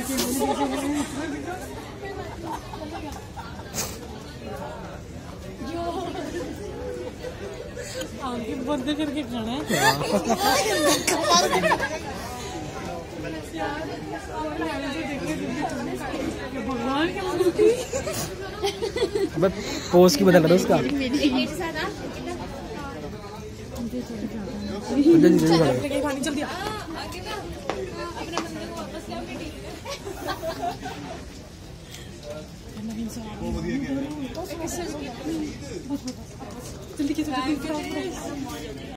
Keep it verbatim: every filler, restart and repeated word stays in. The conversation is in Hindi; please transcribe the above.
आगे बंद करके खाना है। भगवान की मूर्ति। अब पोज की बदल रहा उसका। पानी चल दिया। जल्दी